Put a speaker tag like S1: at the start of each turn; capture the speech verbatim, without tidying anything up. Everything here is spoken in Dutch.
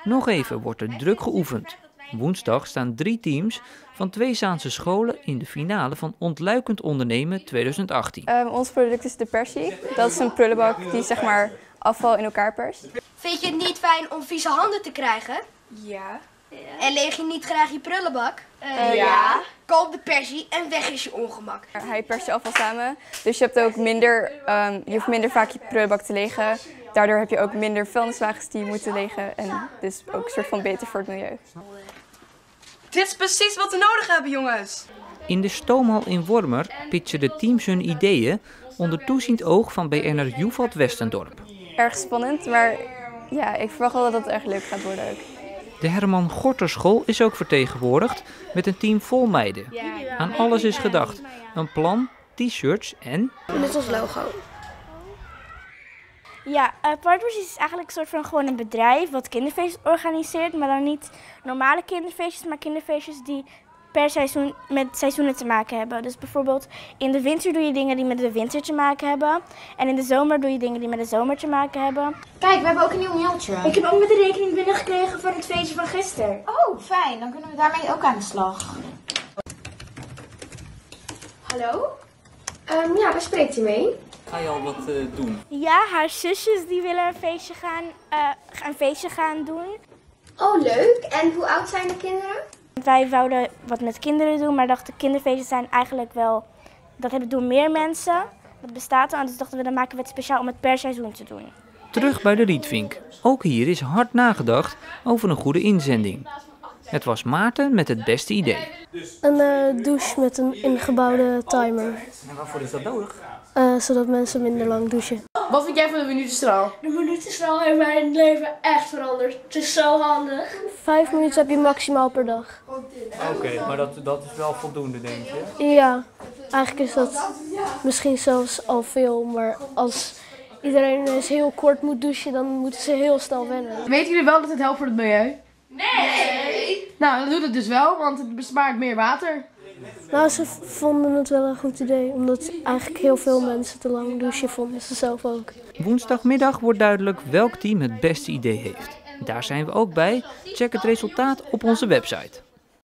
S1: Nog even wordt er druk geoefend. Woensdag staan drie teams van twee Zaanse scholen in de finale van Ontluikend Ondernemen tweeduizend achttien.
S2: Um, ons product is de Persie. Dat is een prullenbak die zeg maar afval in elkaar perst.
S3: Vind je het niet fijn om vieze handen te krijgen?
S2: Ja.
S3: Ja. En leeg je niet graag je prullenbak?
S2: Uh, uh, ja.
S3: Koop de Persie en weg is je ongemak.
S2: Hij perst je afval samen, dus je hebt ook minder, um, je hoeft minder vaak je prullenbak te legen. Daardoor heb je ook minder vuilniswagens die je moeten legen en dus ook een soort van beter voor het milieu.
S4: Dit is precies wat we nodig hebben, jongens!
S1: In de stoommal in Wormer pitchen de teams hun ideeën onder toeziend oog van B N'er Joevald Westendorp.
S2: Erg spannend, maar ja, ik verwacht wel dat het erg leuk gaat worden ook.
S1: De Herman Gorterschool is ook vertegenwoordigd met een team vol meiden. Aan alles is gedacht. Een plan, t-shirts en...
S3: Net als logo.
S5: Ja, uh, Partners is eigenlijk een soort van gewoon een bedrijf wat kinderfeestjes organiseert. Maar dan niet normale kinderfeestjes, maar kinderfeestjes die per seizoen met seizoenen te maken hebben. Dus bijvoorbeeld in de winter doe je dingen die met de winter te maken hebben. En in de zomer doe je dingen die met de zomer te maken hebben.
S6: Kijk, we hebben ook een nieuw mailtje.
S5: Ik heb ook met de rekening binnengekregen van het feestje van gisteren.
S6: Oh, fijn. Dan kunnen we daarmee ook aan de slag.
S3: Hallo? Um, ja, waar spreekt u mee?
S1: Ga je al wat uh, doen?
S5: Ja, haar zusjes die willen een feestje gaan, uh, een feestje gaan doen.
S3: Oh, leuk. En hoe oud zijn de kinderen?
S5: Wij wouden wat met kinderen doen, maar dachten kinderfeestjes zijn eigenlijk wel, dat hebben doen meer mensen. Dat bestaat al, dus dachten we dan maken we het speciaal om het per seizoen te doen.
S1: Terug bij de Rietvink. Ook hier is hard nagedacht over een goede inzending. Het was Maarten met het beste idee.
S7: Een uh, douche met een ingebouwde timer.
S1: En waarvoor is dat nodig?
S7: Uh, zodat mensen minder lang douchen.
S4: Wat vind jij van de minutenstraal?
S8: De minutenstraal heeft mijn leven echt veranderd. Het is zo handig.
S7: Vijf minuten heb je maximaal per dag.
S1: Oké, okay, maar dat, dat is wel voldoende, denk je?
S7: Ja, eigenlijk is dat misschien zelfs al veel. Maar als iedereen eens heel kort moet douchen, dan moeten ze heel snel wennen.
S4: Weten jullie wel dat het helpt voor het milieu? Nee! Nou, dat doet het dus wel, want het bespaart meer water.
S7: Nou, ze vonden het wel een goed idee, omdat eigenlijk heel veel mensen te lang douchen vonden, ze zelf ook.
S1: Woensdagmiddag wordt duidelijk welk team het beste idee heeft. Daar zijn we ook bij. Check het resultaat op onze website.